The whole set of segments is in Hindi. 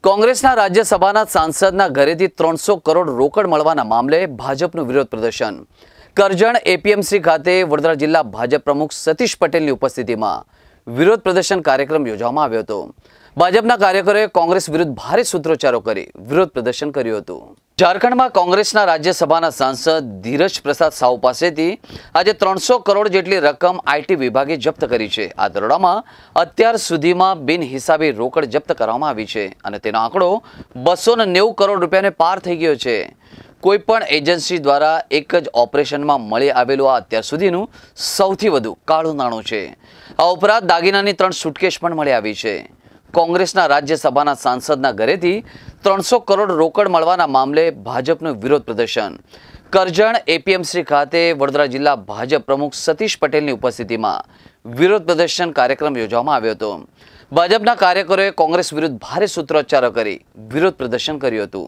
કોંગ્રેસના રાજ્યસભાના સાંસદના ઘરેથી 300 કરોડ રોકડ મળવાના મામલે ભાજપનું વિરોધ પ્રદર્શન કરજણ એપીએમસી ખાતે વડોદરા જિલ્લા ભાજપ પ્રમુખ સતીશ પટેલની ઉપસ્થિતિમાં વિરોધ પ્રદર્શન કાર્યક્રમ યોજવામાં આવ્યો હતો। ભાજપના કાર્યકરોએ કોંગ્રેસ વિરુદ્ધ ભારે સૂત્રોચ્ચારો કરી વિરોધ પ્રદર્શન કર્યું હતું। झारखंडમાં કોંગ્રેસના રાજ્યસભાના સાંસદ ધીરજ પ્રસાદ સાહુ પાસેથી આજે 300 કરોડ જેટલી રકમ આઈટી વિભાગે જપ્ત કરી છે। આ દરોડામાં અત્યાર સુધીમાં બિનહિસાબી રોકડ જપ્ત કરવામાં આવી છે અને તેનો આંકડો 290 કરોડ રૂપિયાને પાર થઈ ગયો છે। कोईपण एजेंसी द्वारा एक ज ऑपरेशन में मळी आवेलुं आ अत्यार सुधीनुं सौथी वधु काळुं नाणुं छे। आ उपरांत दागीनानी 3 सूटकेस पण मळी आवी छे। कोंग्रेसना राज्यसभाना सांसदना घरेथी 300 करोड़ रोकड़ मळवाना मामले भाजपनुं विरोध प्रदर्शन करजण एपीएमसी खाते वडोदरा जिल्ला भाजप प्रमुख सतीश पटेलनी उपस्थितिमां विरोध प्रदर्शन कार्यक्रम योजवामां आव्यो हतो। भाजपना कार्यकरोए कोंग्रेस विरुद्ध भारे सूत्रोच्चारो करी विरोध प्रदर्शन कर्युं हतुं।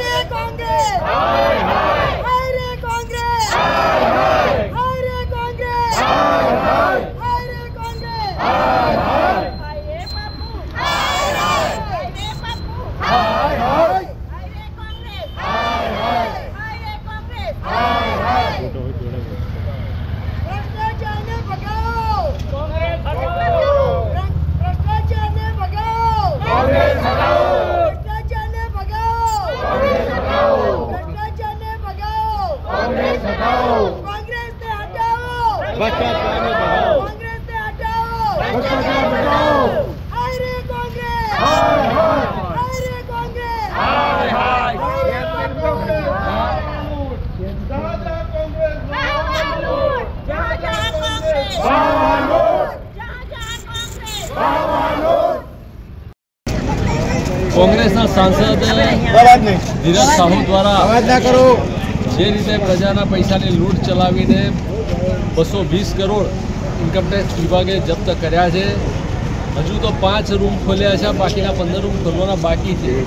કોંગ્રેસના સાંસદ ધીરજ સાહુ દ્વારા જે રીતે પ્રજાના પૈસાની લૂંટ ચલાવીને 220 કરોડ ઇન્કમટેક્સ વિભાગે જપ્ત કર્યા છે। હજુ તો 5 રૂમ ખોલ્યા છે, બાકીના 15 રૂમ ખોલવાના બાકી છે।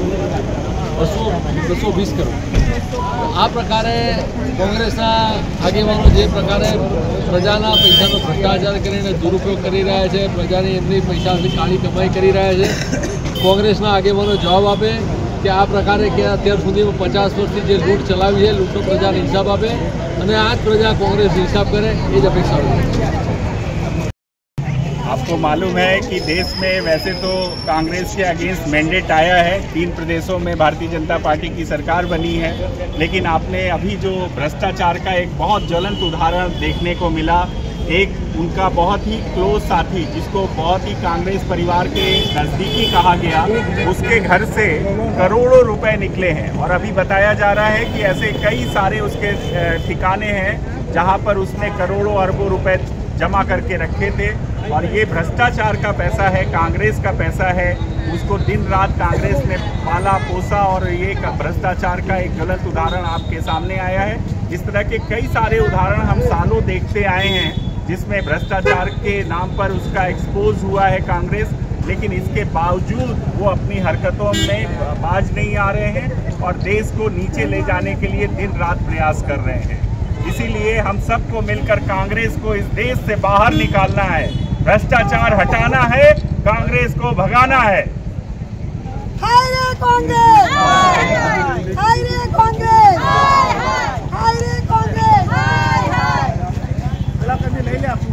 220 કરોડ આ પ્રકારે કોંગ્રેસના આગેવાનો જે પ્રકારે પ્રજાના પૈસાનો ભ્રષ્ટાચાર કરીને દુરુપયોગ કરી રહ્યા છે, પ્રજાની એમની પૈસાની કાળી કમાઈ કરી રહ્યા છે। કોંગ્રેસના આગેવાનો જવાબ આપે કે આ પ્રકારે કે અત્યાર સુધીમાં 50 વર્ષથી જે લૂંટ ચલાવી છે, લૂંટનો પ્રજાને હિસાબ આપે અને આ જ પ્રજા કોંગ્રેસ હિસાબ કરે એ જ અપેક્ષા છે। आपको मालूम है कि देश में वैसे तो कांग्रेस के अगेंस्ट मैंडेट आया है, 3 प्रदेशों में भारतीय जनता पार्टी की सरकार बनी है, लेकिन आपने अभी जो भ्रष्टाचार का एक बहुत ज्वलंत उदाहरण देखने को मिला। एक उनका बहुत ही क्लोज साथी जिसको बहुत ही कांग्रेस परिवार के नज़दीकी कहा गया, उसके घर से करोड़ों रुपए निकले हैं और अभी बताया जा रहा है कि ऐसे कई सारे उसके ठिकाने हैं जहां पर उसने करोड़ों अरबों रुपए जमा करके रखे थे। और ये भ्रष्टाचार का पैसा है, कांग्रेस का पैसा है, उसको दिन रात कांग्रेस ने पाला पोसा और ये भ्रष्टाचार का एक गलत उदाहरण आपके सामने आया है। इस तरह के कई सारे उदाहरण हम सालों देखते आए हैं जिसमें भ्रष्टाचार के नाम पर उसका एक्सपोज हुआ है कांग्रेस, लेकिन इसके बावजूद वो अपनी हरकतों में बाज नहीं आ रहे हैं और देश को नीचे ले जाने के लिए दिन रात प्रयास कर रहे हैं। इसीलिए हम सबको मिलकर कांग्रेस को इस देश से बाहर निकालना है, भ्रष्टाचार हटाना है, कांग्रेस को भगाना है। हाय रे कांग्रेस, हाय रे कांग्रेस, हाय रे कांग्रेस, हाय हाय।